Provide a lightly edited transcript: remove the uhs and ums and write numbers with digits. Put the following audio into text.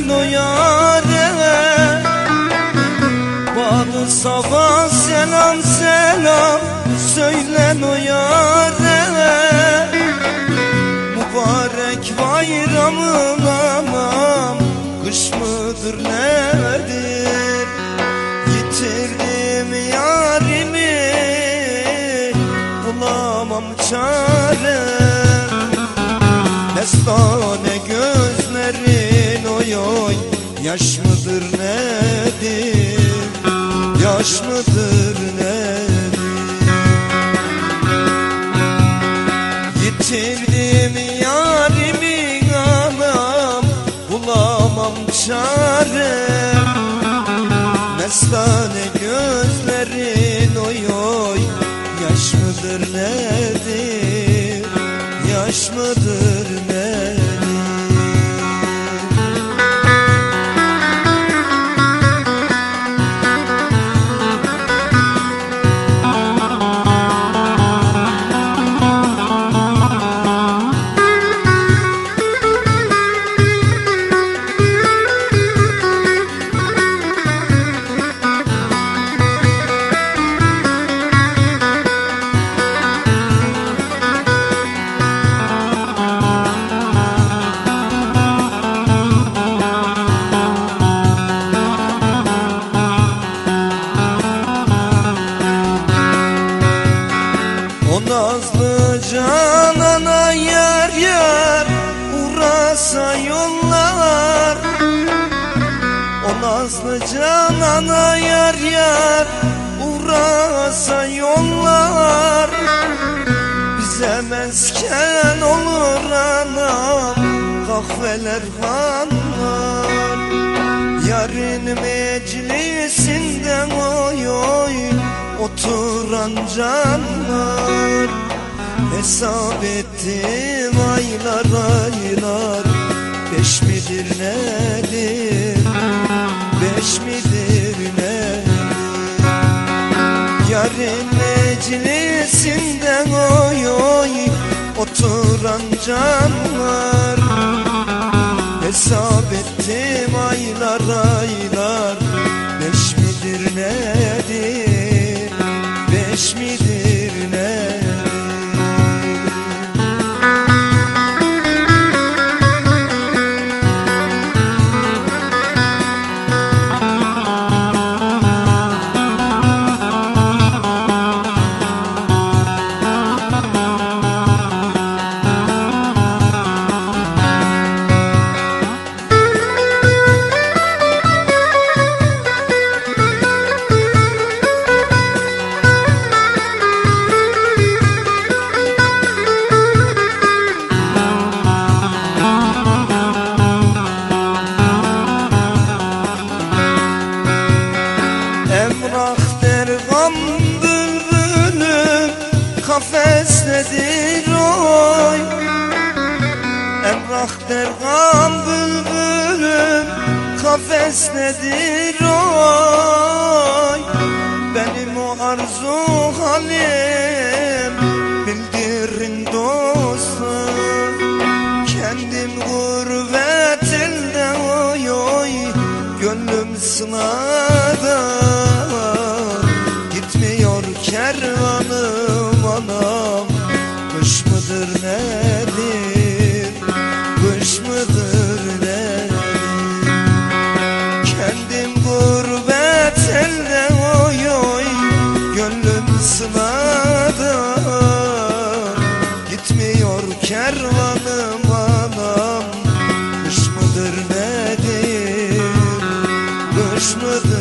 söylen o yâre, bağlı sabah selam selam söylen o yâre. Mübarek bayramın anam, kış mıdır nedir? Yitirdim yarimi, bulamam çare. Mestane gözlerin oy oy, yaş mıdır nedir? Yaş mıdır nedir? Yitirdim yarimi anam, bulamam çare. Mestane gözlerin oy oy, yaş mıdır nedir? Yaş mıdır nedir? Nazlı canana yar yar uğrasa yollar. O nazlı canana yar yar uğrasa yollar. Bize mesken olur anam, kahveler fanlar. Yarın meclisinden oy oy oturan canlar. Hesap ettim aylar aylar, beş midir nedir? Beş midir nedir? Yarın meclisinden oy oy oturan canlar. Hesap ettim aylar aylar, beş midir nedir? Beş midir nedir? Kafesledir oy, emrah dergam bülbülüm kafesledir oy. Benim o arzu halim bildirin dostum. Kendim gurbet elde oy oy, gönlüm sınada. Gitmiyor kervanım anam, kış mıdır nedir? Kış mıdır nedir? Kendim gurbet elde oy oy, gönlüm sınada. Gitmiyor kervanım anam, kış mıdır nedir? Kış mıdır?